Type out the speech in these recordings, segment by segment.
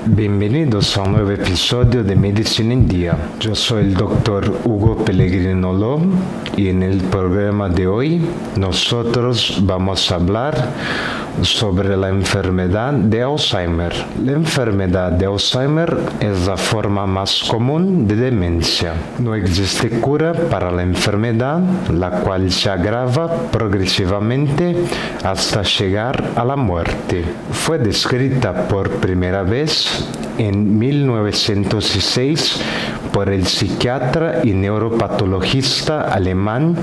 Bienvenidos a un nuevo episodio de Medicina en Día. Yo soy el doctor Hugo Pellegrino Ló y en el programa de hoy nosotros vamos a hablar sobre la enfermedad de Alzheimer. La enfermedad de Alzheimer es la forma más común de demencia. No existe cura para la enfermedad, la cual se agrava progresivamente hasta llegar a la muerte. Fue descrita por primera vez en 1906 por el psiquiatra y neuropatologista alemán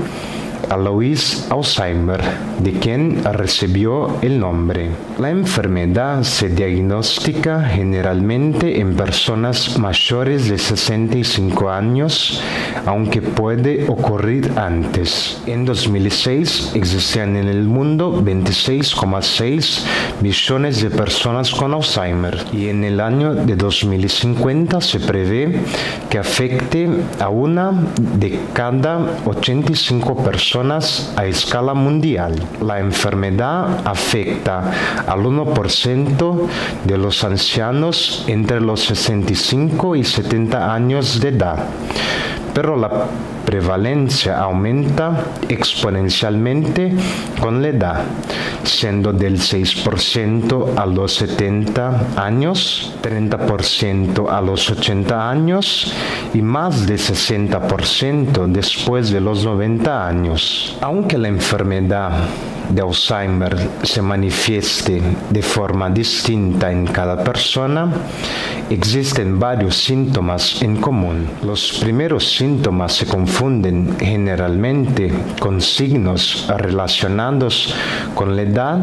Alois Alzheimer, de quien recibió el nombre. La enfermedad se diagnostica generalmente en personas mayores de 65 años, aunque puede ocurrir antes. En 2006 existían en el mundo 26,6 millones de personas con Alzheimer y en el año de 2050 se prevé que afecte a una de cada 85 personas a escala mundial. La enfermedad afecta al 1% de los ancianos entre los 65 y 70 años de edad, pero la prevalencia aumenta exponencialmente con la edad, siendo del 6% a los 70 años, 30% a los 80 años y más de 60% después de los 90 años. Aunque la enfermedad de Alzheimer se manifieste de forma distinta en cada persona, existen varios síntomas en común. Los primeros síntomas se confunden generalmente con signos relacionados con la edad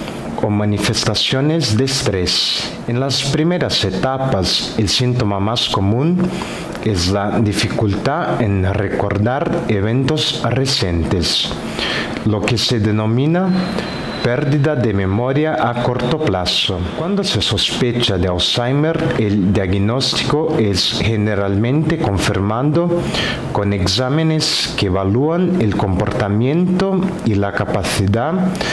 o manifestaciones de estrés. En las primeras etapas, el síntoma más común es la dificultad en recordar eventos recientes, lo que se denomina pérdida de memoria a corto plazo. Cuando se sospecha de Alzheimer, el diagnóstico es generalmente confirmado con exámenes que evalúan el comportamiento y la capacidad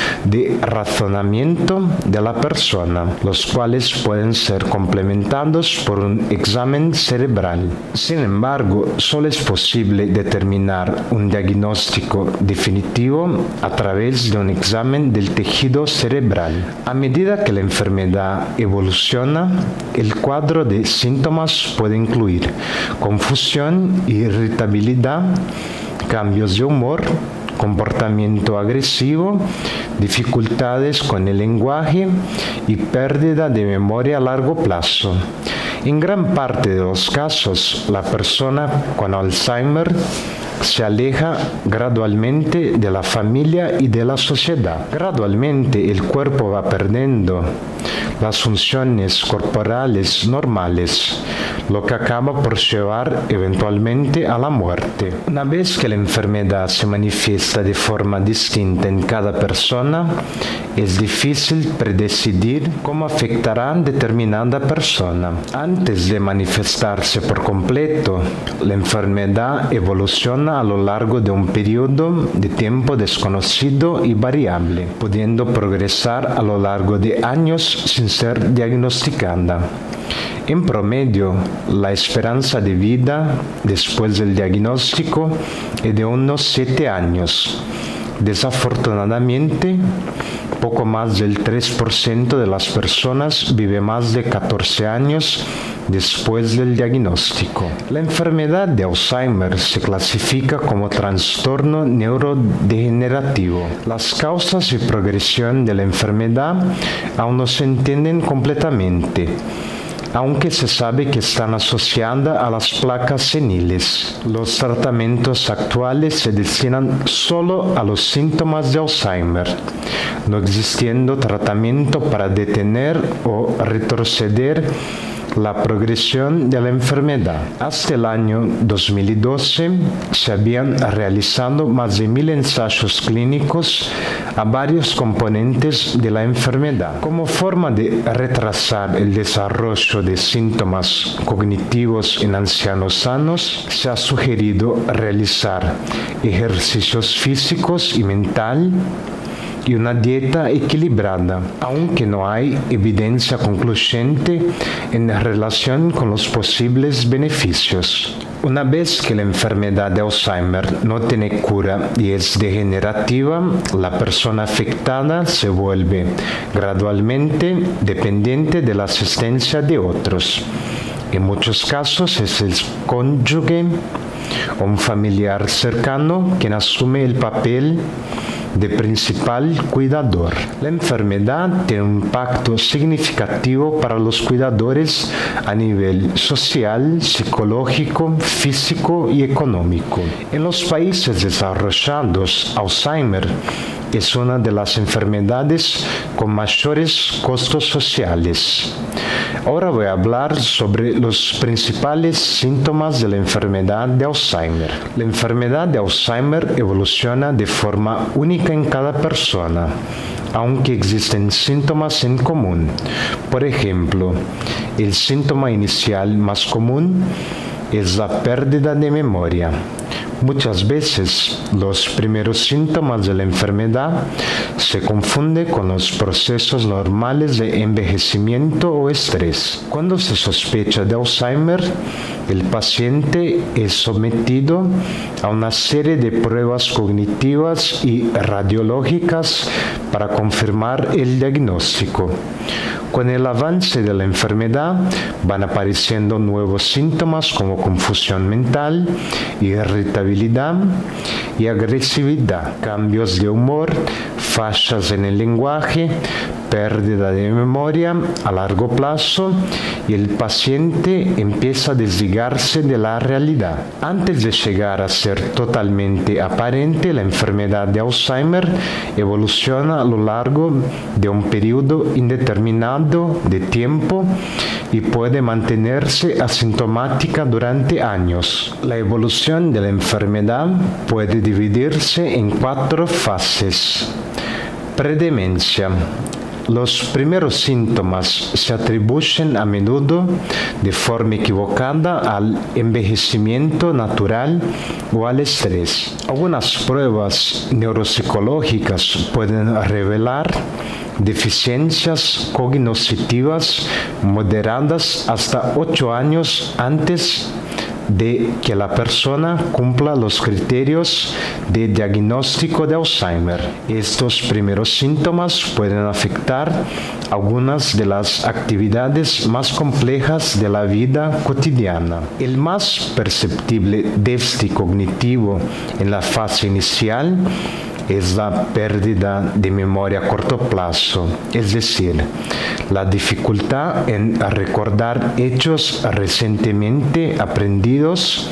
de razonamiento de la persona, los cuales pueden ser complementados por un examen cerebral. Sin embargo, solo es posible determinar un diagnóstico definitivo a través de un examen del tejido cerebral. A medida que la enfermedad evoluciona, el cuadro de síntomas puede incluir confusión, irritabilidad, cambios de humor, comportamiento agresivo, dificultades con el lenguaje y pérdida de memoria a largo plazo. En gran parte de los casos, la persona con Alzheimer se aleja gradualmente de la familia y de la sociedad. Gradualmente el cuerpo va perdiendo las funciones corporales normales, lo que acaba por llevar eventualmente a la muerte. Una vez que la enfermedad se manifiesta de forma distinta en cada persona, es difícil predecir cómo afectará a determinada persona. Antes de manifestarse por completo, la enfermedad evoluciona a lo largo de un periodo de tiempo desconocido y variable, pudiendo progresar a lo largo de años sin ser diagnosticada. En promedio, la esperanza de vida después del diagnóstico es de unos 7 años. Desafortunadamente, poco más del 3% de las personas vive más de 14 años después del diagnóstico. La enfermedad de Alzheimer se clasifica como trastorno neurodegenerativo. Las causas y progresión de la enfermedad aún no se entienden completamente, aunque se sabe que están asociadas a las placas seniles. Los tratamientos actuales se destinan solo a los síntomas de Alzheimer, no existiendo tratamiento para detener o retroceder la progresión de la enfermedad. Hasta el año 2012 se habían realizado más de 1.000 ensayos clínicos a varios componentes de la enfermedad. Como forma de retrasar el desarrollo de síntomas cognitivos en ancianos sanos, se ha sugerido realizar ejercicios físicos y mental y una dieta equilibrada, aunque no hay evidencia concluyente en relación con los posibles beneficios. Una vez que la enfermedad de Alzheimer no tiene cura y es degenerativa, la persona afectada se vuelve gradualmente dependiente de la asistencia de otros. En muchos casos es el cónyuge o un familiar cercano quien asume el papel de principal cuidador. La enfermedad tiene un impacto significativo para los cuidadores a nivel social, psicológico, físico y económico. En los países desarrollados, Alzheimer es una de las enfermedades con mayores costos sociales. Ahora voy a hablar sobre los principales síntomas de la enfermedad de Alzheimer. La enfermedad de Alzheimer evoluciona de forma única en cada persona, aunque existen síntomas en común. Por ejemplo, el síntoma inicial más común es la pérdida de memoria. Muchas veces los primeros síntomas de la enfermedad se confunden con los procesos normales de envejecimiento o estrés. Cuando se sospecha de Alzheimer, el paciente es sometido a una serie de pruebas cognitivas y radiológicas para confirmar el diagnóstico. Con el avance de la enfermedad van apareciendo nuevos síntomas como confusión mental, irritabilidad y agresividad, cambios de humor, fallas en el lenguaje, pérdida de memoria a largo plazo y el paciente empieza a desligarse de la realidad. Antes de llegar a ser totalmente aparente, la enfermedad de Alzheimer evoluciona a lo largo de un periodo indeterminado de tiempo y puede mantenerse asintomática durante años. La evolución de la enfermedad puede dividirse en 4 fases. Predemencia. Los primeros síntomas se atribuyen a menudo de forma equivocada al envejecimiento natural o al estrés. Algunas pruebas neuropsicológicas pueden revelar deficiencias cognitivas moderadas hasta 8 años antes de que la persona cumpla los criterios de diagnóstico de Alzheimer. Estos primeros síntomas pueden afectar algunas de las actividades más complejas de la vida cotidiana. El más perceptible déficit cognitivo en la fase inicial es la pérdida de memoria a corto plazo, es decir, la dificultad en recordar hechos recientemente aprendidos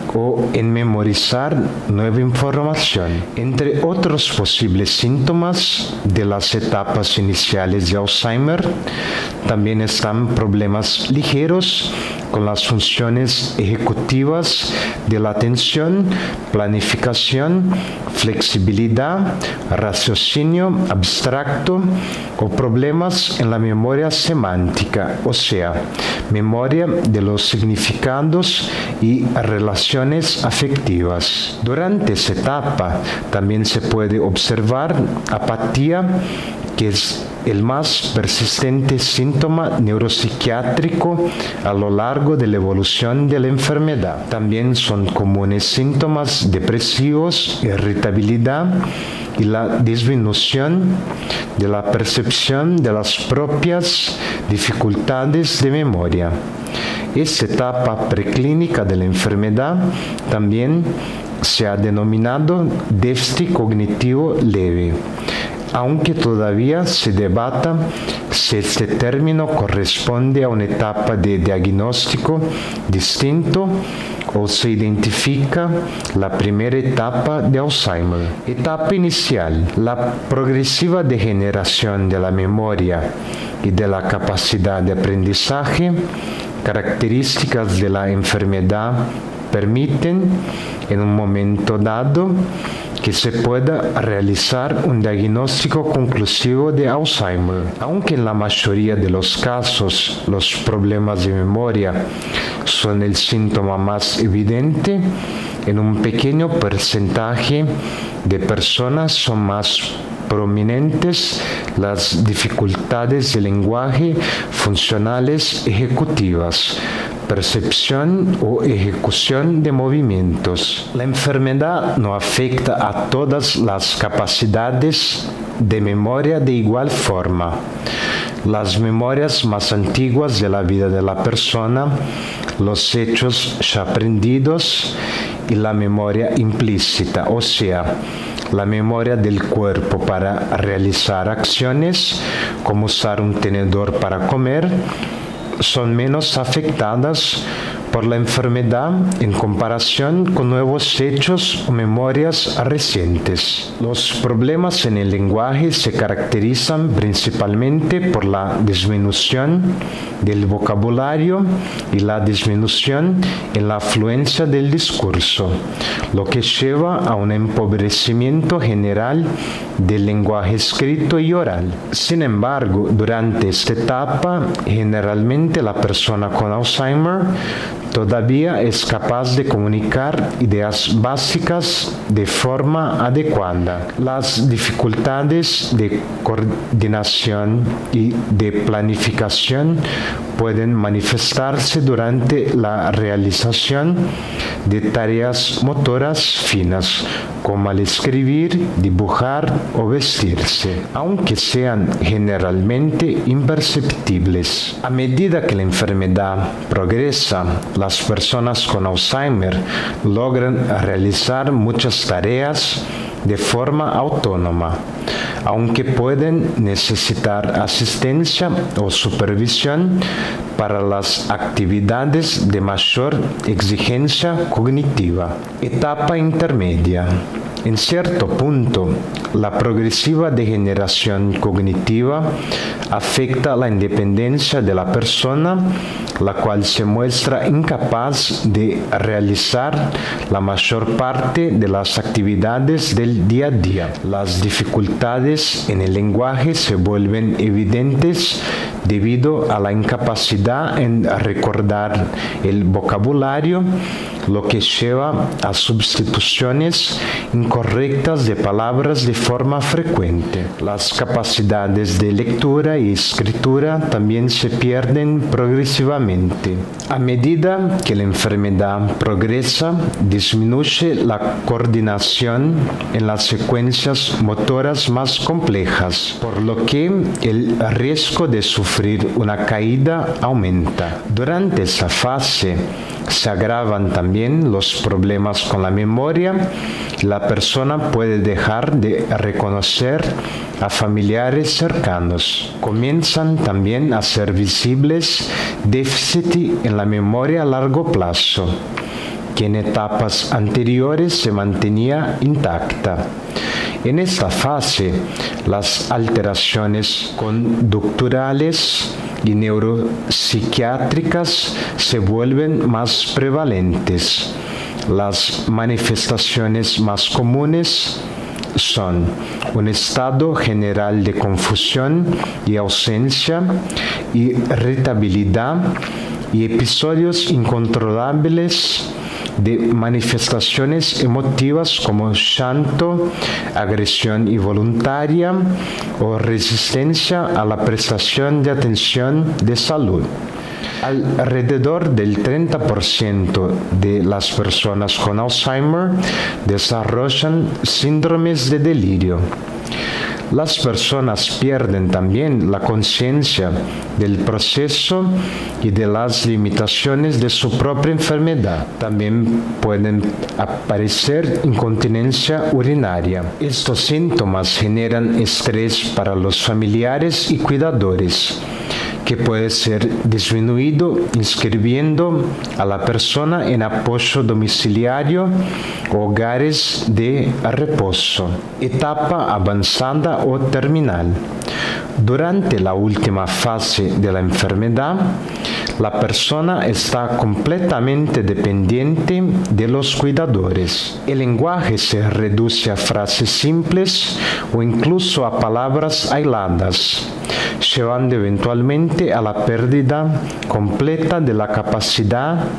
o en memorizar nueva información. Entre otros posibles síntomas de las etapas iniciales de Alzheimer, también están problemas ligeros con las funciones ejecutivas de la atención, planificación, flexibilidad, raciocinio abstracto o problemas en la memoria semántica, o sea, memoria de los significados y relaciones afectivas. Durante esta etapa también se puede observar apatía, que es el más persistente síntoma neuropsiquiátrico a lo largo de la evolución de la enfermedad. También son comunes síntomas depresivos, irritabilidad y la disminución de la percepción de las propias dificultades de memoria. Esta etapa preclínica de la enfermedad también se ha denominado déficit cognitivo leve, aunque todavía se debata si este término corresponde a una etapa de diagnóstico distinto o se identifica la primera etapa de Alzheimer. Etapa inicial: la progresiva degeneración de la memoria y de la capacidad de aprendizaje, características de la enfermedad, permiten en un momento dado que se pueda realizar un diagnóstico conclusivo de Alzheimer. Aunque en la mayoría de los casos los problemas de memoria son el síntoma más evidente, en un pequeño porcentaje de personas son más prominentes las dificultades de lenguaje funcionales ejecutivas, percepción o ejecución de movimientos. La enfermedad no afecta a todas las capacidades de memoria de igual forma. Las memorias más antiguas de la vida de la persona, los hechos ya aprendidos y la memoria implícita, o sea, la memoria del cuerpo para realizar acciones como usar un tenedor para comer, son menos afectadas por la enfermedad en comparación con nuevos hechos o memorias recientes. Los problemas en el lenguaje se caracterizan principalmente por la disminución del vocabulario y la disminución en la fluencia del discurso, lo que lleva a un empobrecimiento general del lenguaje escrito y oral. Sin embargo, durante esta etapa, generalmente la persona con Alzheimer todavía es capaz de comunicar ideas básicas de forma adecuada. Las dificultades de coordinación y de planificación pueden manifestarse durante la realización de tareas motoras finas, como al escribir, dibujar o vestirse, aunque sean generalmente imperceptibles. A medida que la enfermedad progresa, las personas con Alzheimer logran realizar muchas tareas de forma autónoma, aunque pueden necesitar asistencia o supervisión para las actividades de mayor exigencia cognitiva. Etapa intermedia. En cierto punto, la progresiva degeneración cognitiva afecta la independencia de la persona, la cual se muestra incapaz de realizar la mayor parte de las actividades del día a día. Las dificultades en el lenguaje se vuelven evidentes debido a la incapacidad en recordar el vocabulario, lo que lleva a sustituciones incorrectas de palabras de forma frecuente. Las capacidades de lectura y escritura también se pierden progresivamente. A medida que la enfermedad progresa, disminuye la coordinación en las secuencias motoras más complejas, por lo que el riesgo de sufrir una caída aumenta. Durante esa fase, se agravan también los problemas con la memoria y la persona puede dejar de reconocer a familiares cercanos. Comienzan también a ser visibles déficits en la memoria a largo plazo, que en etapas anteriores se mantenía intacta. En esta fase, las alteraciones conductuales y neuropsiquiátricas se vuelven más prevalentes. Las manifestaciones más comunes son un estado general de confusión y ausencia, irritabilidad y episodios incontrolables de manifestaciones emotivas como llanto, agresión involuntaria o resistencia a la prestación de atención de salud. Alrededor del 30% de las personas con Alzheimer desarrollan síndromes de delirio. Las personas pierden también la conciencia del proceso y de las limitaciones de su propia enfermedad. También pueden aparecer incontinencia urinaria. Estos síntomas generan estrés para los familiares y cuidadores, que puede ser disminuido inscribiendo a la persona en apoyo domiciliario o hogares de reposo. Etapa avanzada o terminal. Durante la última fase de la enfermedad, la persona está completamente dependiente de los cuidadores. El lenguaje se reduce a frases simples o incluso a palabras aisladas, llevando eventualmente a la pérdida completa de la capacidad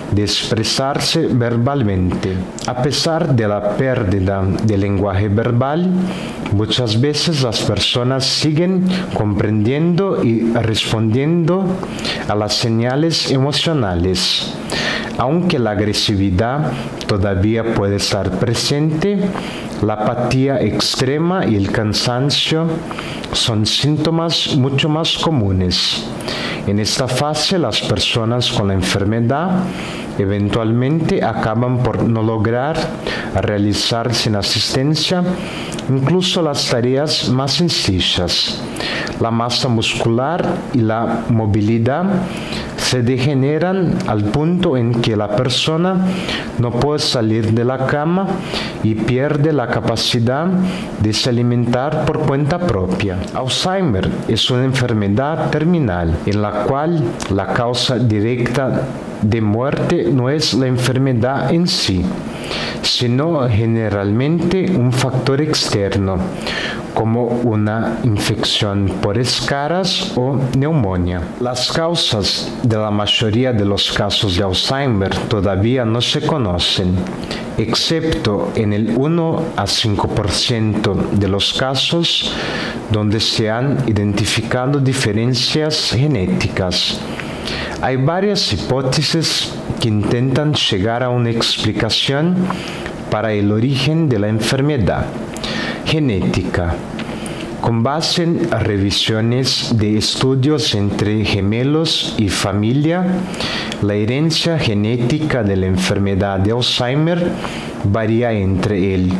de expresarse verbalmente. A pesar de la pérdida del lenguaje verbal, muchas veces las personas siguen comprendiendo y respondiendo a las señales emocionales. Aunque la agresividad todavía puede estar presente, la apatía extrema y el cansancio son síntomas mucho más comunes. En esta fase, las personas con la enfermedad eventualmente acaban por no lograr realizar sin asistencia incluso las tareas más sencillas. La masa muscular y la movilidad se degeneran al punto en que la persona no puede salir de la cama y pierde la capacidad de se alimentar por cuenta propia. Alzheimer es una enfermedad terminal en la cual la causa directa de muerte no es la enfermedad en sí, sino generalmente un factor externo, como una infección por escaras o neumonía. Las causas de la mayoría de los casos de Alzheimer todavía no se conocen, excepto en el 1 a 5% de los casos donde se han identificado diferencias genéticas. Hay varias hipótesis que intentan llegar a una explicación para el origen de la enfermedad. Genética. Con base en revisiones de estudios entre gemelos y familia, la herencia genética de la enfermedad de Alzheimer varía entre el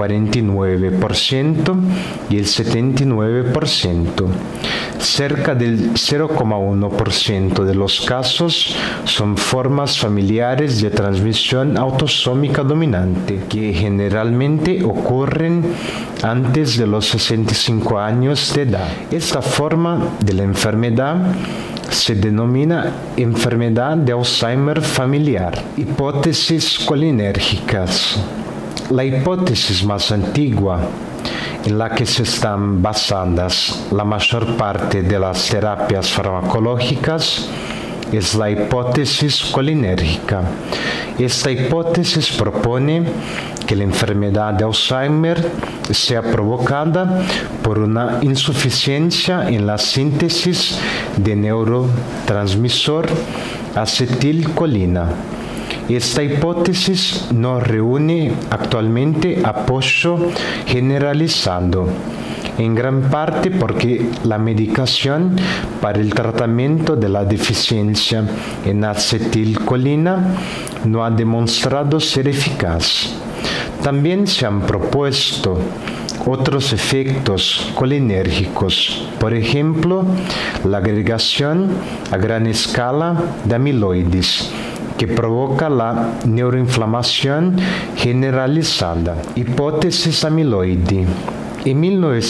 49% y el 79%. Cerca del 0,1% de los casos son formas familiares de transmisión autosómica dominante, que generalmente ocurren antes de los 65 años de edad. Esta forma de la enfermedad se denomina enfermedad de Alzheimer familiar. Hipótesis colinérgicas. La hipótesis más antigua en la que se están basadas la mayor parte de las terapias farmacológicas es la hipótesis colinérgica. Esta hipótesis propone que la enfermedad de Alzheimer sea provocada por una insuficiencia en la síntesis de neurotransmisor acetilcolina. Esta hipótesis no reúne actualmente apoyo generalizado, en gran parte porque la medicación para el tratamiento de la deficiencia en acetilcolina no ha demostrado ser eficaz. También se han propuesto otros efectos colinérgicos, por ejemplo, la agregación a gran escala de amiloides, que provoca la neuroinflamación generalizada. Hipótesis amiloide. En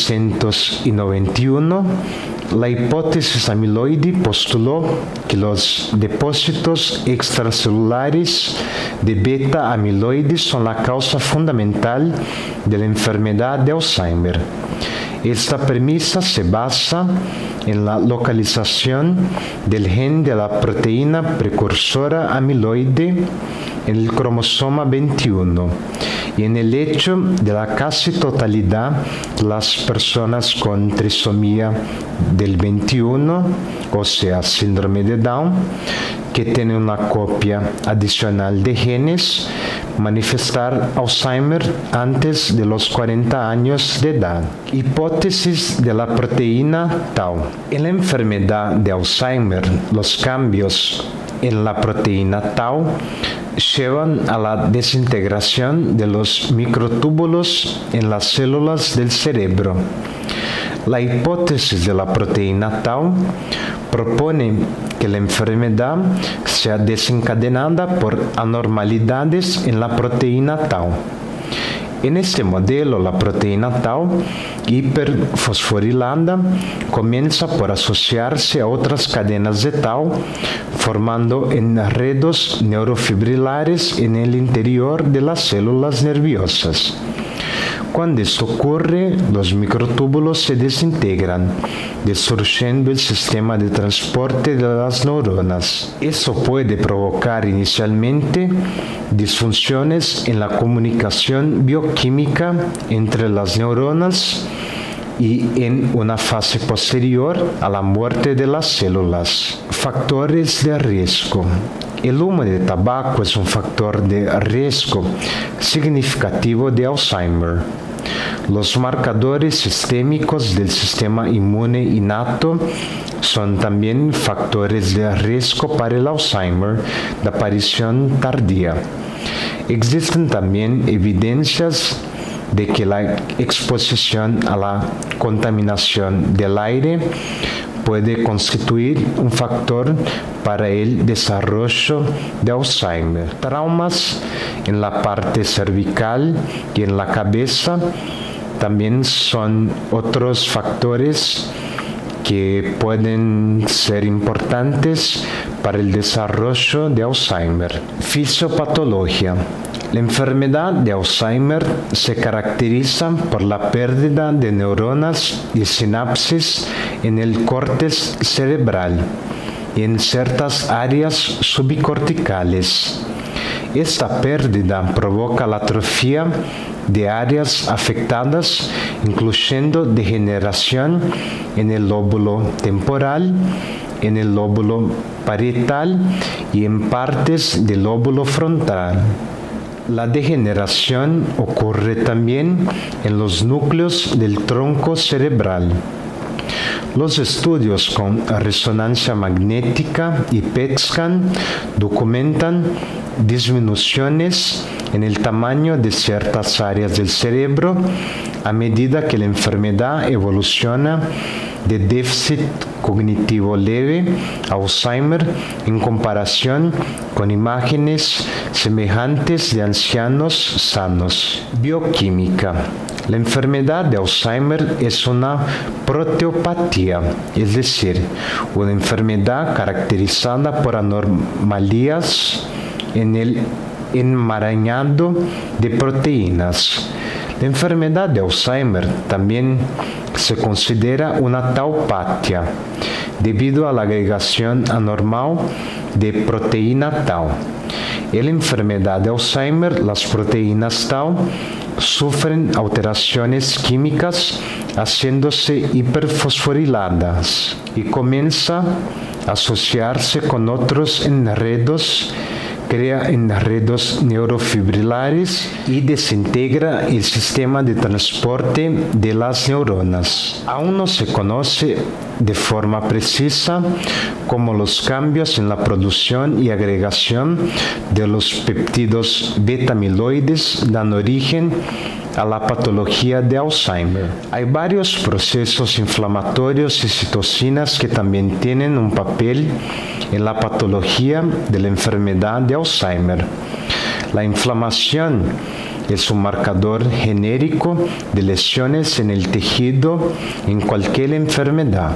1991, la hipótesis amiloide postuló que los depósitos extracelulares de beta-amiloides son la causa fundamental de la enfermedad de Alzheimer. Esta premisa se basa en la localización del gen de la proteína precursora amiloide en el cromosoma 21 y en el hecho de la casi totalidad de las personas con trisomía del 21, o sea, síndrome de Down, que tienen una copia adicional de genes, manifestar Alzheimer antes de los 40 años de edad. Hipótesis de la proteína tau. En la enfermedad de Alzheimer, los cambios en la proteína tau llevan a la desintegración de los microtúbulos en las células del cerebro. La hipótesis de la proteína tau propone que la enfermedad sea desencadenada por anormalidades en la proteína tau. En este modelo, la proteína tau hiperfosforilada comienza por asociarse a otras cadenas de tau, formando enredos neurofibrilares en el interior de las células nerviosas. Cuando esto ocurre, los microtúbulos se desintegran destruyendo el sistema de transporte de las neuronas. Eso puede provocar inicialmente disfunciones en la comunicación bioquímica entre las neuronas y en una fase posterior a la muerte de las células. Factores de riesgo. El humo de tabaco es un factor de riesgo significativo de Alzheimer. Los marcadores sistémicos del sistema inmune innato son también factores de riesgo para el Alzheimer de aparición tardía. Existen también evidencias de que la exposición a la contaminación del aire puede constituir un factor para el desarrollo de Alzheimer. Traumas en la parte cervical y en la cabeza también son otros factores que pueden ser importantes para el desarrollo de Alzheimer. Fisiopatología. La enfermedad de Alzheimer se caracteriza por la pérdida de neuronas y sinapsis en el córtex cerebral y en ciertas áreas subcorticales. Esta pérdida provoca la atrofia de áreas afectadas, incluyendo degeneración en el lóbulo temporal, en el lóbulo parietal y en partes del lóbulo frontal. La degeneración ocurre también en los núcleos del tronco cerebral. Los estudios con resonancia magnética y PET scan documentan disminuciones en el tamaño de ciertas áreas del cerebro a medida que la enfermedad evoluciona de déficit cognitivo leve a Alzheimer en comparación con imágenes semejantes de ancianos sanos. Bioquímica. La enfermedad de Alzheimer es una proteopatía, es decir, una enfermedad caracterizada por anormalías en el enmarañado de proteínas. La enfermedad de Alzheimer también se considera una taupatia, debido a la agregación anormal de proteína tau. En la enfermedad de Alzheimer, las proteínas tau sufren alteraciones químicas haciéndose hiperfosforiladas y comienza a asociarse con otros enredos, crea enredos neurofibrilares y desintegra el sistema de transporte de las neuronas. Aún no se conoce de forma precisa cómo los cambios en la producción y agregación de los péptidos beta-amiloides dan origen a la patología de Alzheimer. Hay varios procesos inflamatorios y citocinas que también tienen un papel en la patología de la enfermedad de Alzheimer. La inflamación es un marcador genérico de lesiones en el tejido en cualquier enfermedad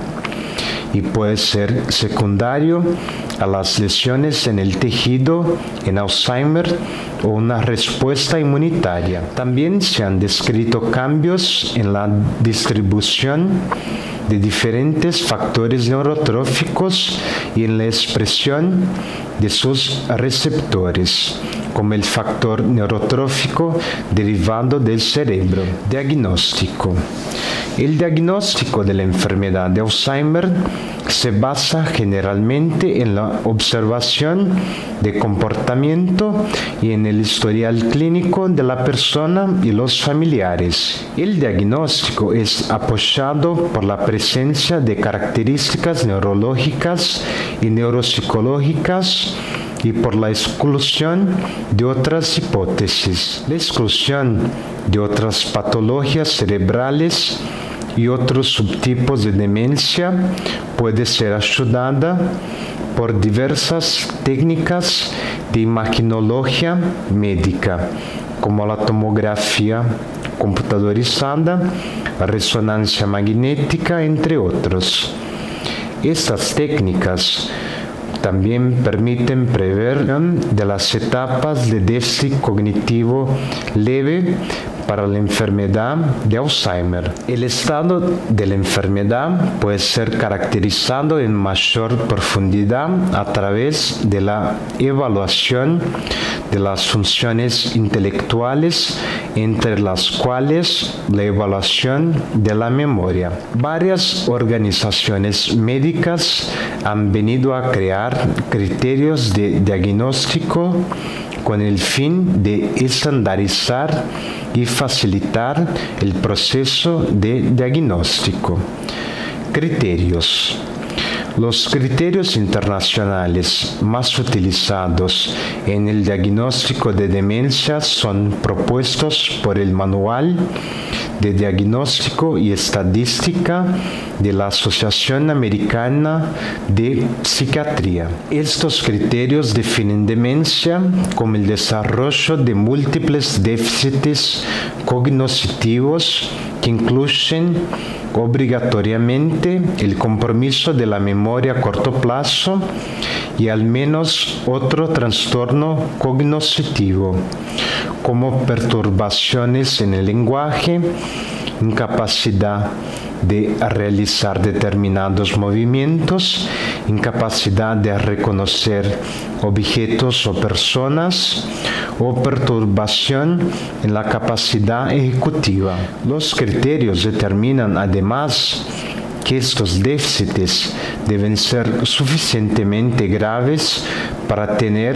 y puede ser secundario a las lesiones en el tejido en Alzheimer o una respuesta inmunitaria. También se han descrito cambios en la distribución de diferentes factores neurotróficos y en la expresión de sus receptores, como el factor neurotrófico derivado del cerebro. Diagnóstico. El diagnóstico de la enfermedad de Alzheimer se basa generalmente en la observación de comportamiento y en el historial clínico de la persona y los familiares. El diagnóstico es apoyado por la presencia de características neurológicas y neuropsicológicas y por la exclusión de otras hipótesis. La exclusión de otras patologías cerebrales y otros subtipos de demencia puede ser ayudada por diversas técnicas de imagenología médica, como la tomografía computadorizada, resonancia magnética, entre otros. Estas técnicas también permiten prever de las etapas de déficit cognitivo leve para la enfermedad de Alzheimer. El estado de la enfermedad puede ser caracterizado en mayor profundidad a través de la evaluación de las funciones intelectuales, entre las cuales la evaluación de la memoria. Varias organizaciones médicas han venido a crear criterios de diagnóstico con el fin de estandarizar y facilitar el proceso de diagnóstico. Criterios. Los criterios internacionales más utilizados en el diagnóstico de demencia son propuestos por el Manual de Diagnóstico y Estadística de la Asociación Americana de Psiquiatría. Estos criterios definen demencia como el desarrollo de múltiples déficits cognitivos que incluyen obligatoriamente el compromiso de la memoria a corto plazo y al menos otro trastorno cognitivo, como perturbaciones en el lenguaje, incapacidad de realizar determinados movimientos, incapacidad de reconocer objetos o personas, o perturbación en la capacidad ejecutiva. Los criterios determinan además que estos déficits deben ser suficientemente graves para tener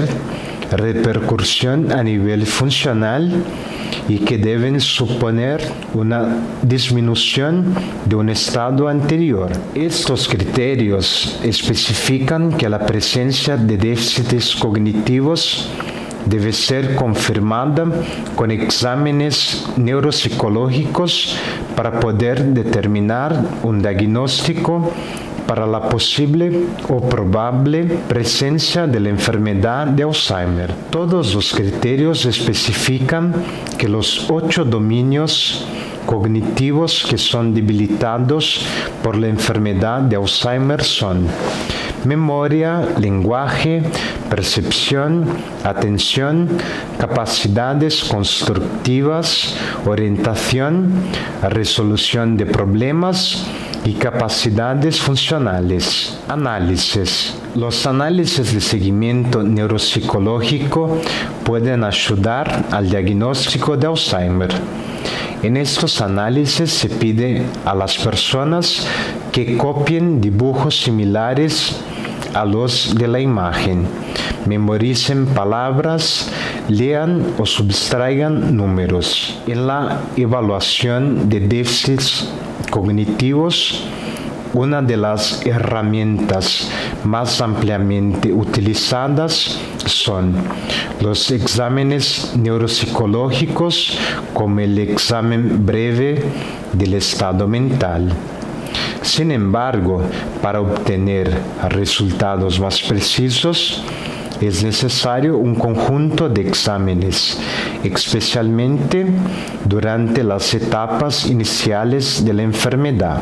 repercusión a nivel funcional y que deben suponer una disminución de un estado anterior. Estos criterios especifican que la presencia de déficits cognitivos debe ser confirmada con exámenes neuropsicológicos para poder determinar un diagnóstico para la posible o probable presencia de la enfermedad de Alzheimer. Todos los criterios especifican que los 8 dominios cognitivos que son debilitados por la enfermedad de Alzheimer son memoria, lenguaje, percepción, atención, capacidades constructivas, orientación, resolución de problemas y capacidades funcionales. Análisis. Los análisis de seguimiento neuropsicológico pueden ayudar al diagnóstico de Alzheimer. En estos análisis se pide a las personas que copien dibujos similares a los de la imagen, memoricen palabras, lean o sustraigan números. En la evaluación de déficits cognitivos, una de las herramientas más ampliamente utilizadas son los exámenes neuropsicológicos, como el examen breve del estado mental. Sin embargo, para obtener resultados más precisos, es necesario un conjunto de exámenes, especialmente durante las etapas iniciales de la enfermedad.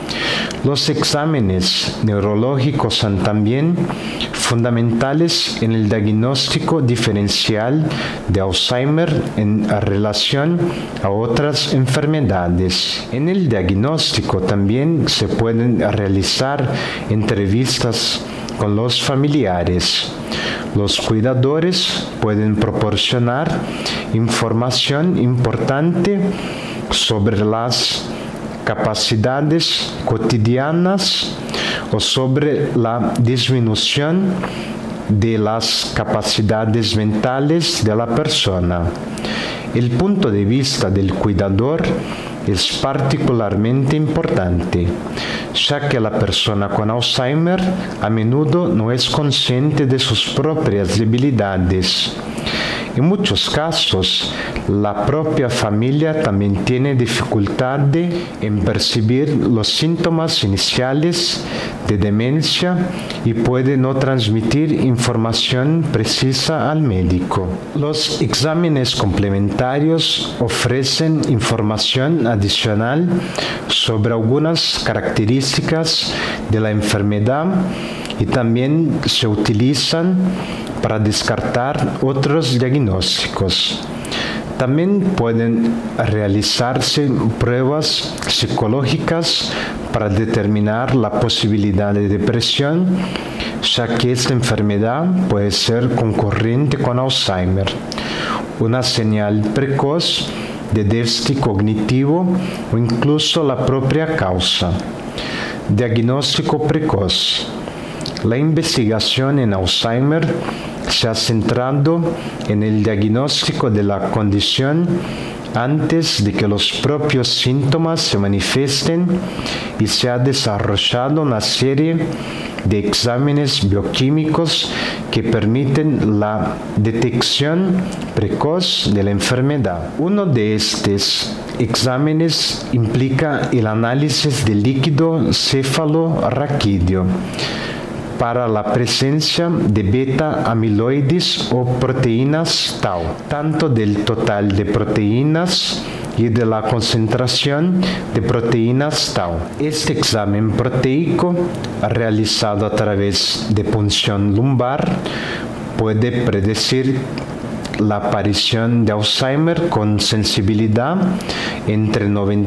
Los exámenes neurológicos son también fundamentales en el diagnóstico diferencial de Alzheimer en relación a otras enfermedades. En el diagnóstico también se pueden realizar entrevistas con los familiares. Los cuidadores pueden proporcionar información importante sobre las capacidades cotidianas o sobre la disminución de las capacidades mentales de la persona. El punto de vista del cuidador es particularmente importante, ya que la persona con Alzheimer a menudo no es consciente de sus propias debilidades. En muchos casos, la propia familia también tiene dificultad en percibir los síntomas iniciales de demencia y puede no transmitir información precisa al médico. Los exámenes complementarios ofrecen información adicional sobre algunas características de la enfermedad y también se utilizan para descartar otros diagnósticos. También pueden realizarse pruebas psicológicas para determinar la posibilidad de depresión, ya que esta enfermedad puede ser concurrente con Alzheimer, una señal precoz de déficit cognitivo o incluso la propia causa. Diagnóstico precoz. La investigación en Alzheimer se ha centrado en el diagnóstico de la condición antes de que los propios síntomas se manifiesten y se ha desarrollado una serie de exámenes bioquímicos que permiten la detección precoz de la enfermedad. Uno de estos exámenes implica el análisis del líquido cefalorraquídeo para la presencia de beta-amiloides o proteínas tau, tanto del total de proteínas y de la concentración de proteínas tau. Este examen proteico, realizado a través de punción lumbar, puede predecir la aparición de Alzheimer con sensibilidad entre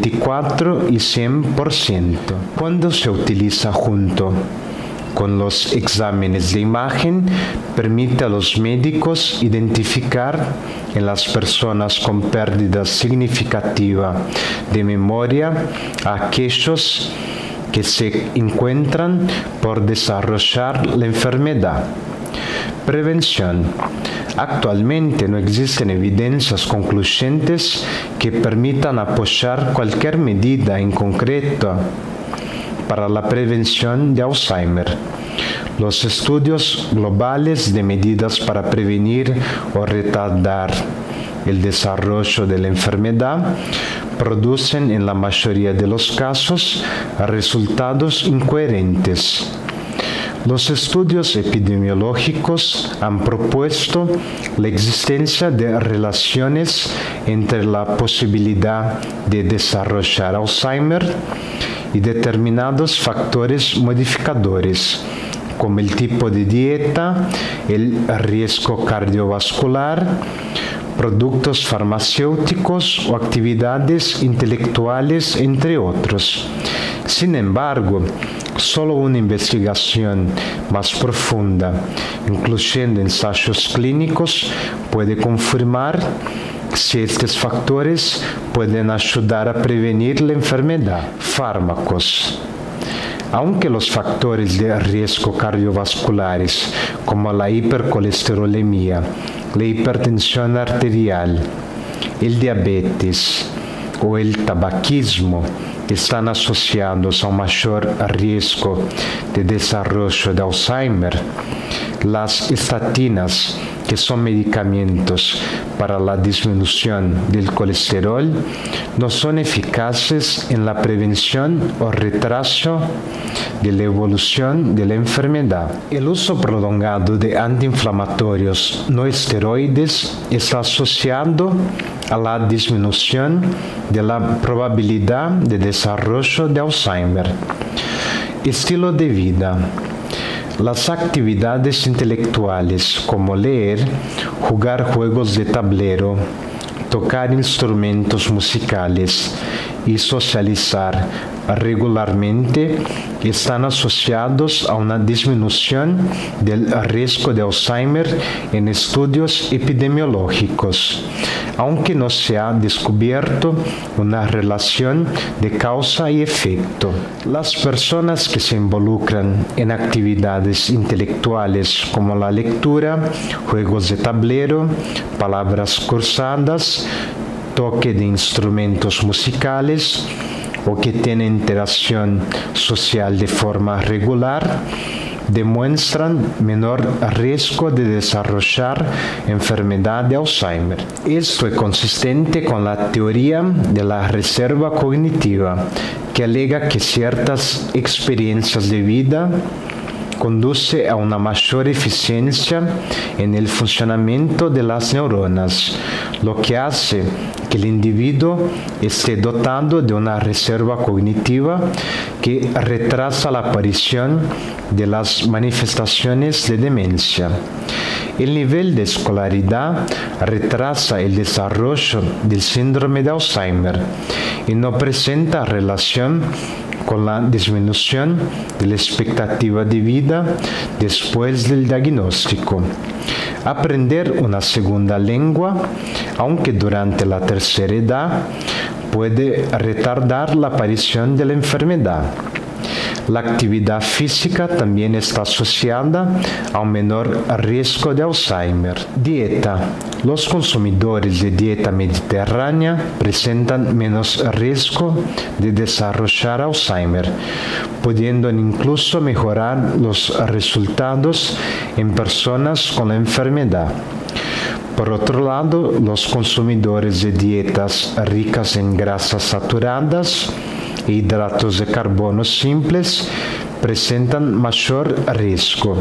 94 y 100%. Cuando se utiliza junto con los exámenes de imagen, permite a los médicos identificar en las personas con pérdida significativa de memoria a aquellos que se encuentran por desarrollar la enfermedad. Prevención. Actualmente no existen evidencias concluyentes que permitan apoyar cualquier medida en concreto para la prevención de Alzheimer. Los estudios globales de medidas para prevenir o retardar el desarrollo de la enfermedad producen en la mayoría de los casos resultados incoherentes. Los estudios epidemiológicos han propuesto la existencia de relaciones entre la posibilidad de desarrollar Alzheimer y determinados factores modificadores, como el tipo de dieta, el riesgo cardiovascular, productos farmacéuticos o actividades intelectuales, entre otros. Sin embargo, solo una investigación más profunda, incluyendo ensayos clínicos, puede confirmar si estos factores pueden ayudar a prevenir la enfermedad. Fármacos. Aunque los factores de riesgo cardiovasculares, como la hipercolesterolemia, la hipertensión arterial, el diabetes o el tabaquismo, están asociados a un mayor riesgo de desarrollo de Alzheimer, las estatinas, que son medicamentos para la disminución del colesterol, no son eficaces en la prevención o retraso de la evolución de la enfermedad. El uso prolongado de antiinflamatorios no esteroides está asociado a la disminución de la probabilidad de desarrollo de Alzheimer. Estilo de vida. Las actividades intelectuales como leer, jugar juegos de tablero, tocar instrumentos musicales y socializar regularmente están asociados a una disminución del riesgo de Alzheimer en estudios epidemiológicos, aunque no se ha descubierto una relación de causa y efecto. Las personas que se involucran en actividades intelectuales como la lectura, juegos de tablero, palabras cruzadas, toque de instrumentos musicales, o que tienen interacción social de forma regular, demuestran menor riesgo de desarrollar enfermedad de Alzheimer. Esto es consistente con la teoría de la reserva cognitiva, que alega que ciertas experiencias de vida conduce a una mayor eficiencia en el funcionamiento de las neuronas, lo que hace que el individuo esté dotado de una reserva cognitiva que retrasa la aparición de las manifestaciones de demencia. El nivel de escolaridad retrasa el desarrollo del síndrome de Alzheimer y no presenta relación con la disminución de la expectativa de vida después del diagnóstico. Aprender una segunda lengua, aunque durante la tercera edad, puede retardar la aparición de la enfermedad. La actividad física también está asociada a un menor riesgo de Alzheimer. Dieta. Los consumidores de dieta mediterránea presentan menos riesgo de desarrollar Alzheimer, pudiendo incluso mejorar los resultados en personas con la enfermedad. Por otro lado, los consumidores de dietas ricas en grasas saturadas e hidratos de carbono simples presentan mayor riesgo.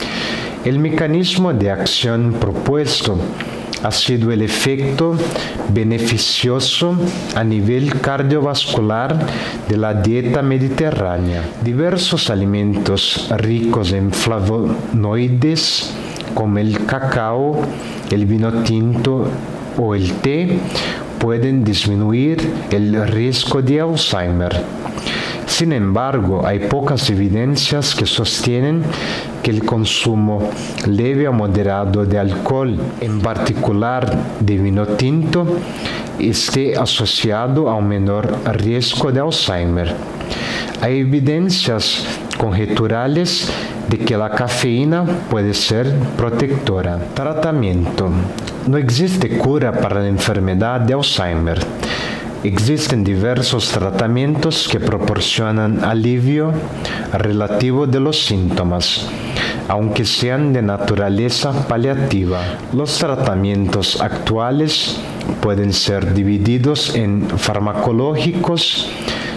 El mecanismo de acción propuesto ha sido el efecto beneficioso a nivel cardiovascular de la dieta mediterránea. Diversos alimentos ricos en flavonoides, como el cacao, el vino tinto o el té, pueden disminuir el riesgo de Alzheimer. Sin embargo, hay pocas evidencias que sostienen que el consumo leve o moderado de alcohol, en particular de vino tinto, esté asociado a un menor riesgo de Alzheimer. Hay evidencias conjeturales de que la cafeína puede ser protectora. Tratamiento. No existe cura para la enfermedad de Alzheimer. Existen diversos tratamientos que proporcionan alivio relativo de los síntomas, aunque sean de naturaleza paliativa. Los tratamientos actuales pueden ser divididos en farmacológicos,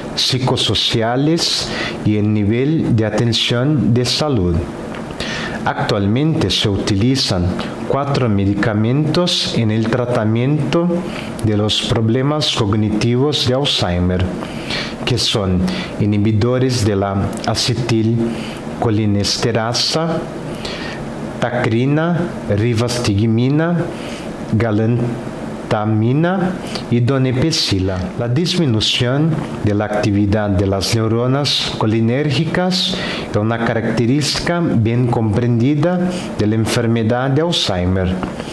psicosociales y en nivel de atención de salud. Actualmente se utilizan 4 medicamentos en el tratamiento de los problemas cognitivos de Alzheimer, que son inhibidores de la acetilcolinesterasa, tacrina, rivastigmina, galantamina y donepezila. La disminución de la actividad de las neuronas colinérgicas es una característica bien comprendida de la enfermedad de Alzheimer.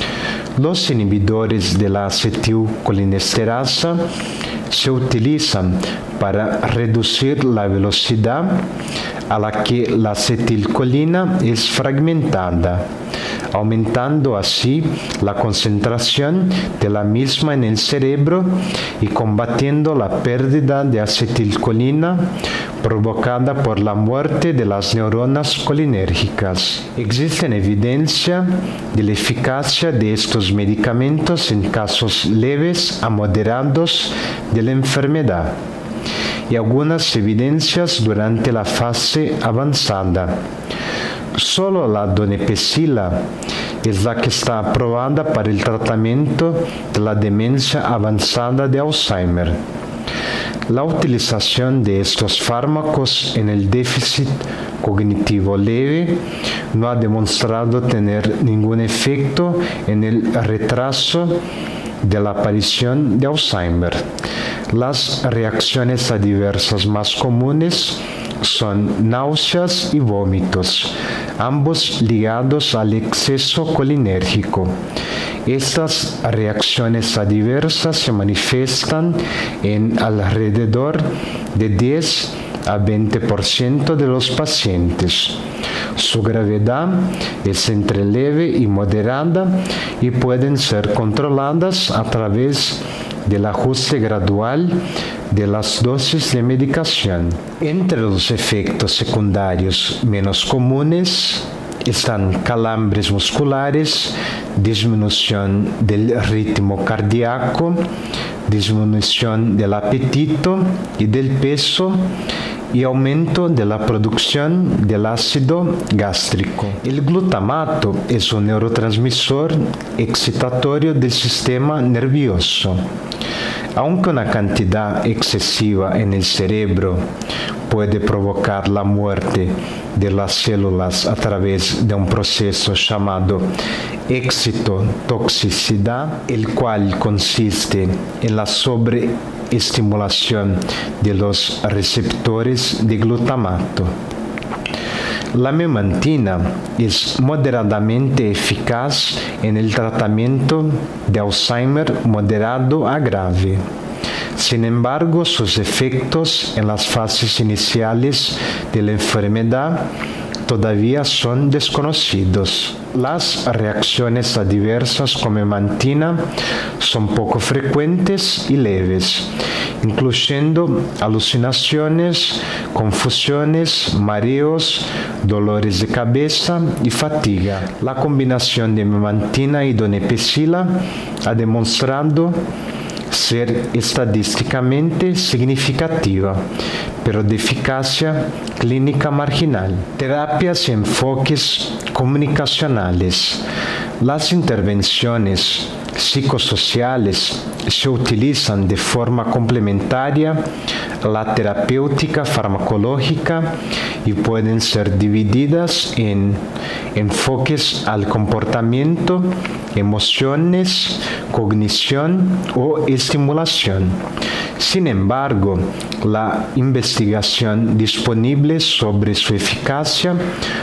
Los inhibidores de la acetilcolinesterasa se utilizan para reducir la velocidad a la que la acetilcolina es fragmentada, aumentando así la concentración de la misma en el cerebro y combatiendo la pérdida de acetilcolina provocada por la muerte de las neuronas colinérgicas. Existe evidencia de la eficacia de estos medicamentos en casos leves a moderados de la enfermedad y algunas evidencias durante la fase avanzada. Solo la donepezila es la que está aprobada para el tratamiento de la demencia avanzada de Alzheimer. La utilización de estos fármacos en el déficit cognitivo leve no ha demostrado tener ningún efecto en el retraso de la aparición de Alzheimer. Las reacciones adversas más comunes son náuseas y vómitos, ambos ligados al exceso colinérgico. Estas reacciones adversas se manifiestan en alrededor de 10 a 20% de los pacientes. Su gravedad es entre leve y moderada y pueden ser controladas a través del ajuste gradual de las dosis de medicación. Entre los efectos secundarios menos comunes están calambres musculares, disminución del ritmo cardíaco, disminución del apetito y del peso y aumento de la producción del ácido gástrico. El glutamato es un neurotransmisor excitatorio del sistema nervioso. Aunque una cantidad excesiva en el cerebro puede provocar la muerte de las células a través de un proceso llamado excitotoxicidad, el cual consiste en la sobreestimulación de los receptores de glutamato. La memantina es moderadamente eficaz en el tratamiento de Alzheimer moderado a grave. Sin embargo, sus efectos en las fases iniciales de la enfermedad todavía son desconocidos. Las reacciones adversas con memantina son poco frecuentes y leves, incluyendo alucinaciones, confusiones, mareos, dolores de cabeza y fatiga. La combinación de memantina y donepezila ha demostrado ser estadísticamente significativa, pero de eficacia clínica marginal. Terapias y enfoques comunicacionales. Las intervenciones psicosociales se utilizan de forma complementaria a la terapéutica farmacológica y pueden ser divididas en enfoques al comportamiento, emociones, cognición o estimulación. Sin embargo, la investigación disponible sobre su eficacia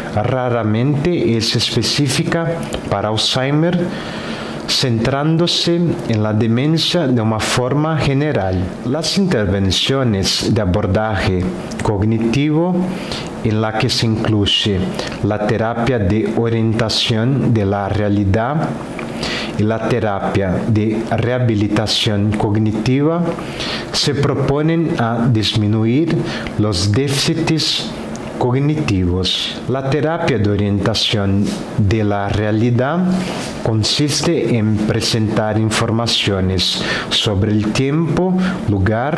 raramente es específica para Alzheimer, centrándose en la demencia de una forma general. Las intervenciones de abordaje cognitivo, en la que se incluye la terapia de orientación de la realidad y la terapia de rehabilitación cognitiva, se proponen a disminuir los déficits cognitivos. La terapia de orientación de la realidad consiste en presentar informaciones sobre el tiempo, lugar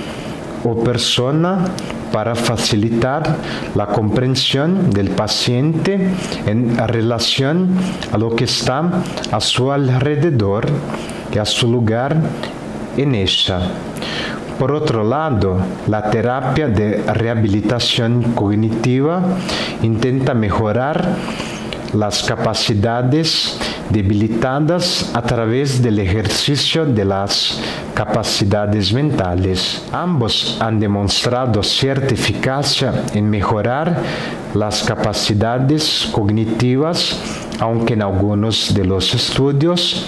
o persona para facilitar la comprensión del paciente en relación a lo que está a su alrededor y a su lugar en ella. Por otro lado, la terapia de rehabilitación cognitiva intenta mejorar las capacidades debilitadas a través del ejercicio de las capacidades mentales. Ambos han demostrado cierta eficacia en mejorar las capacidades cognitivas, aunque en algunos de los estudios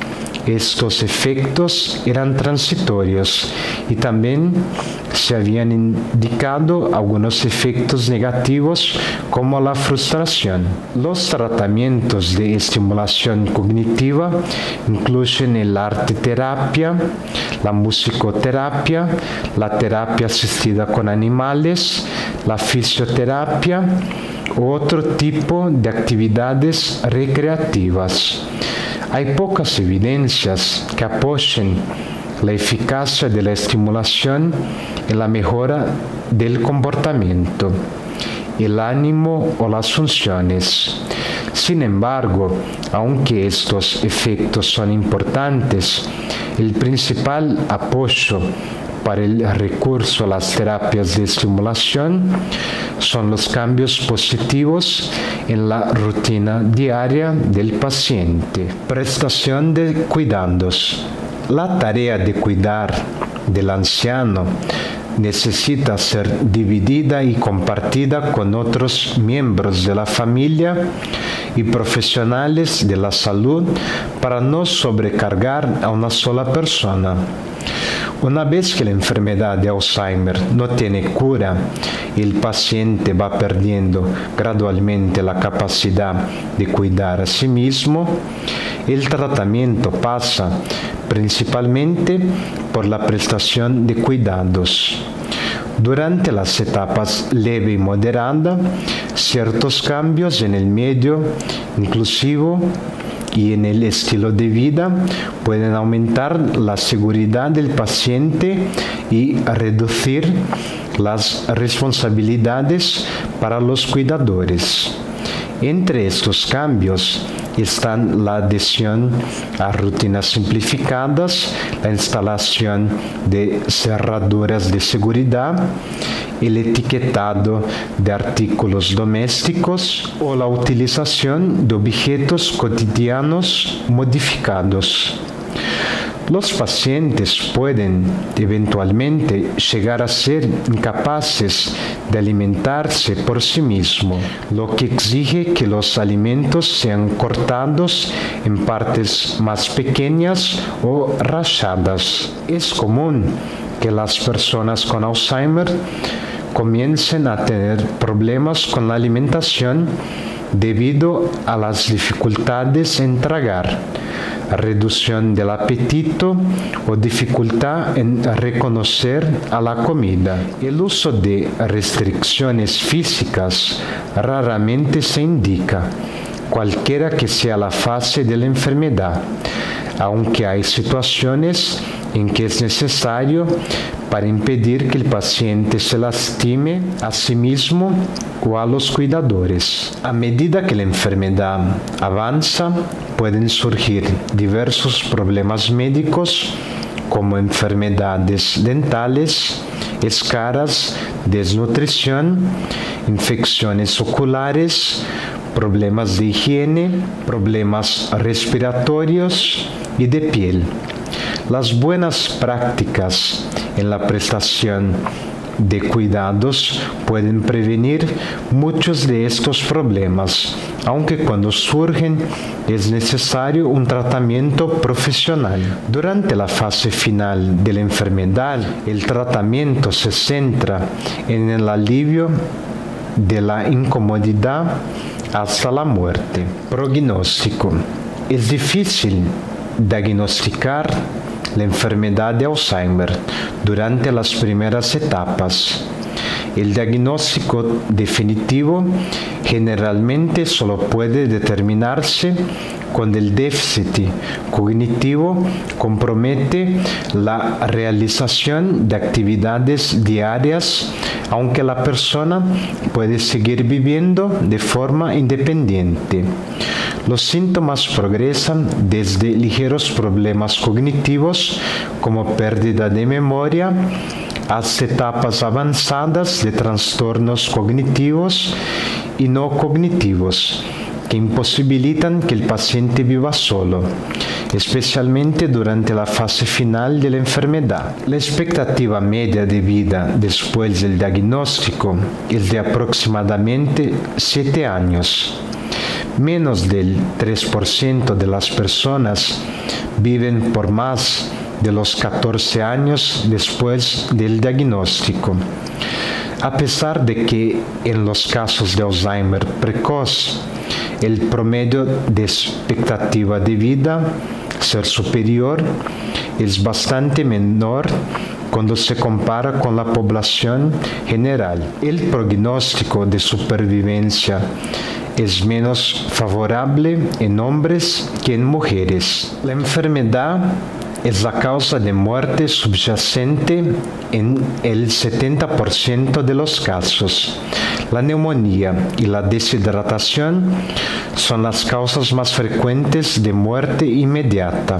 estos efectos eran transitorios y también se habían indicado algunos efectos negativos como la frustración. Los tratamientos de estimulación cognitiva incluyen el arteterapia, la musicoterapia, la terapia asistida con animales, la fisioterapia u otro tipo de actividades recreativas. Hay pocas evidencias que apoyen la eficacia de la estimulación en la mejora del comportamiento, el ánimo o las funciones. Sin embargo, aunque estos efectos son importantes, el principal apoyo para el recurso a las terapias de estimulación son los cambios positivos en la rutina diaria del paciente. Prestación de cuidados. La tarea de cuidar del anciano necesita ser dividida y compartida con otros miembros de la familia y profesionales de la salud para no sobrecargar a una sola persona. Una vez que la enfermedad de Alzheimer no tiene cura y el paciente va perdiendo gradualmente la capacidad de cuidar a sí mismo, el tratamiento pasa principalmente por la prestación de cuidados. Durante las etapas leve y moderada, ciertos cambios en el medio inclusivo y en el estilo de vida pueden aumentar la seguridad del paciente y reducir las responsabilidades para los cuidadores. Entre estos cambios están la adhesión a rutinas simplificadas, la instalación de cerraduras de seguridad, el etiquetado de artículos domésticos o la utilización de objetos cotidianos modificados. Los pacientes pueden eventualmente llegar a ser incapaces de alimentarse por sí mismos, lo que exige que los alimentos sean cortados en partes más pequeñas o rachadas. Es común que las personas con Alzheimer comiencen a tener problemas con la alimentación debido a las dificultades en tragar, reducción del apetito o dificultad en reconocer a la comida. El uso de restricciones físicas raramente se indica, cualquiera que sea la fase de la enfermedad, aunque hay situaciones en que es necesario para impedir que el paciente se lastime a sí mismo o a los cuidadores. A medida que la enfermedad avanza, pueden surgir diversos problemas médicos como enfermedades dentales, escaras, desnutrición, infecciones oculares, problemas de higiene, problemas respiratorios y de piel. Las buenas prácticas en la prestación de cuidados pueden prevenir muchos de estos problemas, aunque cuando surgen es necesario un tratamiento profesional. Durante la fase final de la enfermedad, el tratamiento se centra en el alivio de la incomodidad hasta la muerte. Prognóstico. Es difícil diagnosticar la enfermedad de Alzheimer durante las primeras etapas. El diagnóstico definitivo generalmente solo puede determinarse cuando el déficit cognitivo compromete la realización de actividades diarias, aunque la persona puede seguir viviendo de forma independiente. Los síntomas progresan desde ligeros problemas cognitivos como pérdida de memoria hasta etapas avanzadas de trastornos cognitivos y no cognitivos que imposibilitan que el paciente viva solo, especialmente durante la fase final de la enfermedad. La expectativa media de vida después del diagnóstico es de aproximadamente 7 años. Menos del 3% de las personas viven por más de los 14 años después del diagnóstico. A pesar de que en los casos de Alzheimer precoz, el promedio de expectativa de vida ser superior es bastante menor cuando se compara con la población general. El pronóstico de supervivencia es menos favorable en hombres que en mujeres. La enfermedad es la causa de muerte subyacente en el 70% de los casos. La neumonía y la deshidratación son las causas más frecuentes de muerte inmediata.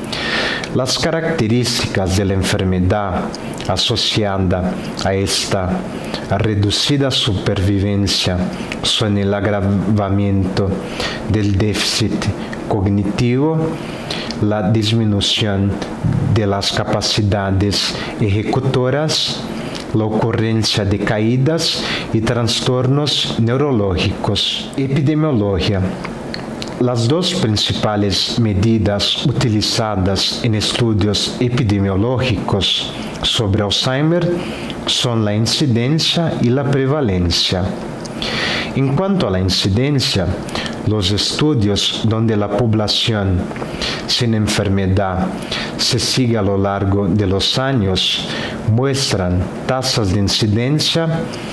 Las características de la enfermedad asociada a esta reducida supervivencia son el agravamiento del déficit cognitivo, la disminución de las capacidades ejecutoras, la ocurrencia de caídas y trastornos neurológicos. Epidemiología. Las dos principales medidas utilizadas en estudios epidemiológicos sobre Alzheimer son la incidencia y la prevalencia. En cuanto a la incidencia, los estudios donde la población sin enfermedad se sigue a lo largo de los años muestran tasas de incidencia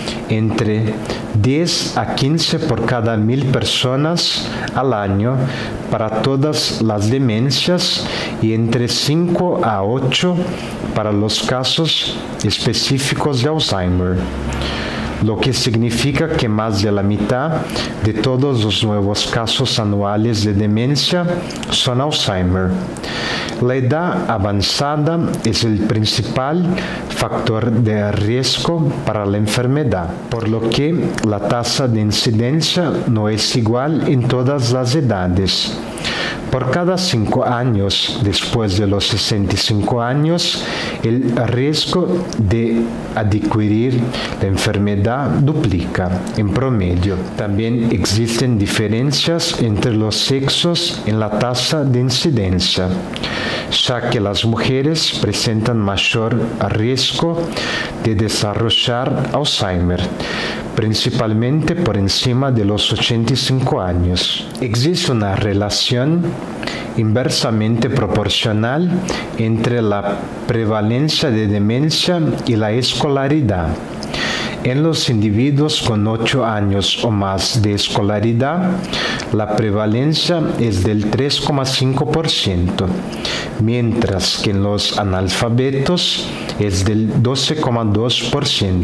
entre 10 a 15 por cada 1.000 personas al año para todas las demencias y entre 5 a 8 para los casos específicos de Alzheimer. lo que significa que más de la mitad de todos los nuevos casos anuales de demencia son Alzheimer. La edad avanzada es el principal factor de riesgo para la enfermedad, por lo que la tasa de incidencia no es igual en todas las edades. Por cada 5 años después de los 65 años, el riesgo de adquirir la enfermedad duplica en promedio. También existen diferencias entre los sexos en la tasa de incidencia, ya que las mujeres presentan mayor riesgo de desarrollar Alzheimer, principalmente por encima de los 85 años. Existe una relación inversamente proporcional entre la prevalencia de demencia y la escolaridad. En los individuos con 8 años o más de escolaridad, la prevalencia es del 3,5%, mientras que en los analfabetos es del 12,2%.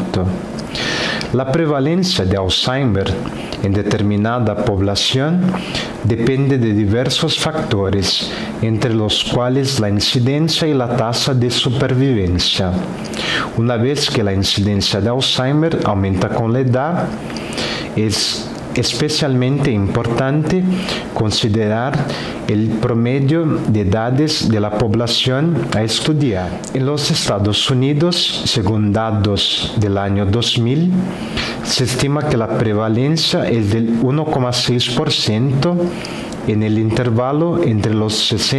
La prevalencia de Alzheimer en determinada población depende de diversos factores, entre los cuales la incidencia y la tasa de supervivencia. Una vez que la incidencia de Alzheimer aumenta con la edad, es especialmente importante considerar el promedio de edades de la población a estudiar. En los Estados Unidos, según datos del año 2000, se estima que la prevalencia es del 1,6% en el intervalo entre los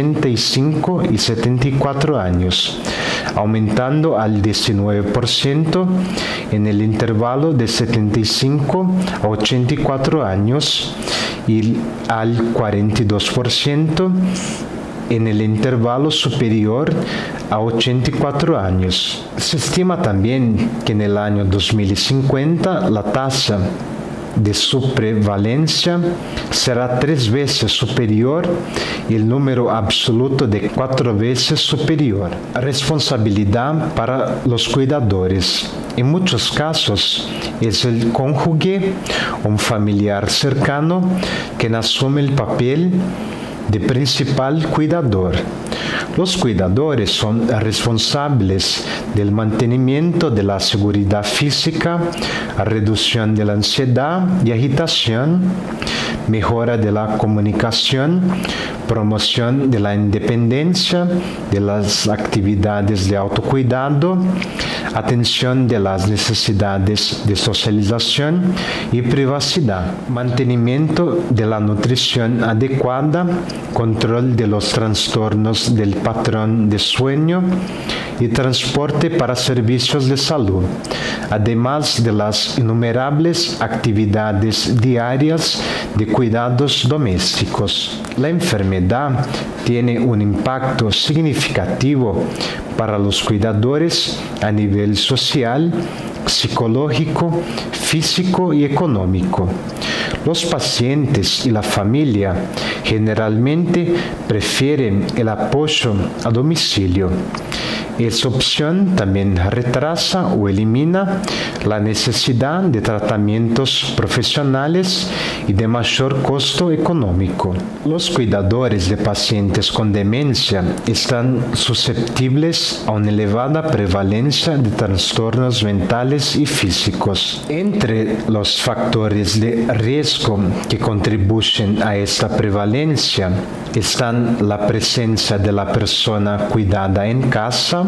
65 y 74 años, aumentando al 19% en el intervalo de 75 a 84 años y al 42% en el intervalo superior a 84 años. Se estima también que en el año 2050 la tasa de su prevalencia será 3 veces superior y el número absoluto de 4 veces superior. Responsabilidad para los cuidadores. En muchos casos es el cónyuge o un familiar cercano quien asume el papel de principal cuidador. Los cuidadores son responsables del mantenimiento de la seguridad física, reducción de la ansiedad y agitación, mejora de la comunicación, promoción de la independencia, de las actividades de autocuidado, atención de las necesidades de socialización y privacidad, mantenimiento de la nutrición adecuada, control de los trastornos del patrón de sueño y transporte para servicios de salud, además de las innumerables actividades diarias de cuidados domésticos. La enfermedad tiene un impacto significativo para los cuidadores a nivel social, psicológico, físico y económico. Los pacientes y la familia generalmente prefieren el apoyo a domicilio. Esa opción también retrasa o elimina la necesidad de tratamientos profesionales y de mayor costo económico. Los cuidadores de pacientes con demencia están susceptibles a una elevada prevalencia de trastornos mentales y físicos. Entre los factores de riesgo que contribuyen a esta prevalencia están la presencia de la persona cuidada en casa,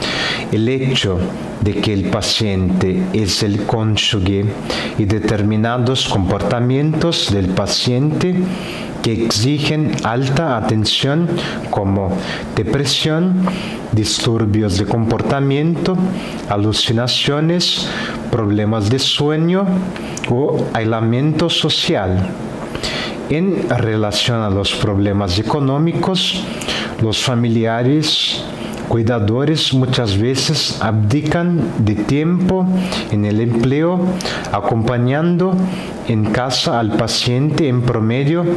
el hecho de que el paciente es el cónyuge y determinados comportamientos del paciente que exigen alta atención como depresión, disturbios de comportamiento, alucinaciones, problemas de sueño o aislamiento social. En relación a los problemas económicos, los familiares cuidadores muchas veces abdican de tiempo en el empleo, acompañando en casa al paciente en promedio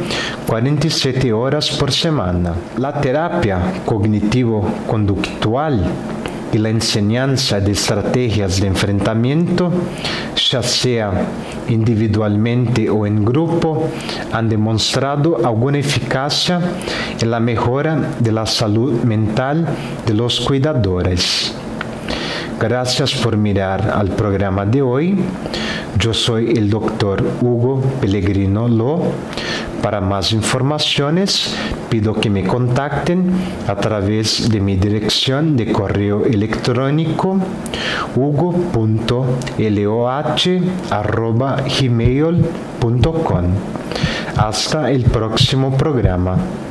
47 horas por semana. La terapia cognitivo-conductual y la enseñanza de estrategias de enfrentamiento, ya sea individualmente o en grupo, han demostrado alguna eficacia en la mejora de la salud mental de los cuidadores. Gracias por mirar al programa de hoy. Yo soy el doctor Hugo Pellegrino Lo. Para más informaciones, pido que me contacten a través de mi dirección de correo electrónico hugo.loh@gmail.com. Hasta el próximo programa.